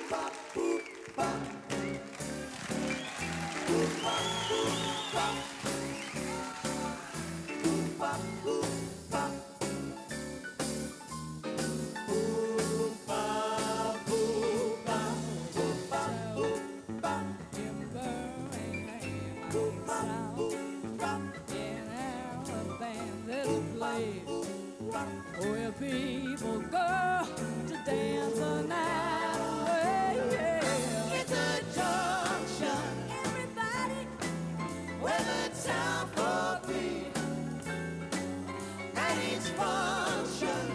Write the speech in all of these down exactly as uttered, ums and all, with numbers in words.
Where people go to dance the night away. Yeah. It's a junction, everybody, with a town for three, and each function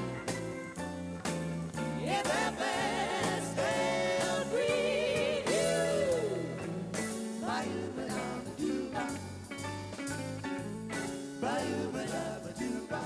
is the best they'll greet you. Ba-doo-ba-da-ba-doo-ba, ba-doo-ba-da-ba-doo-ba.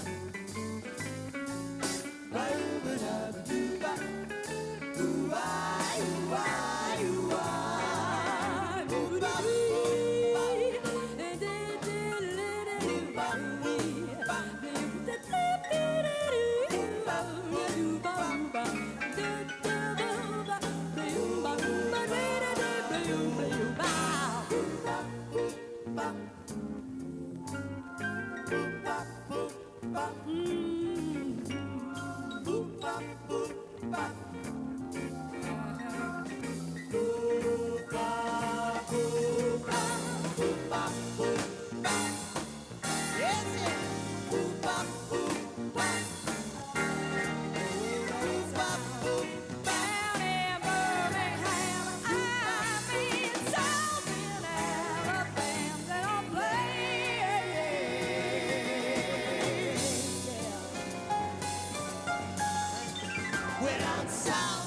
When I'm south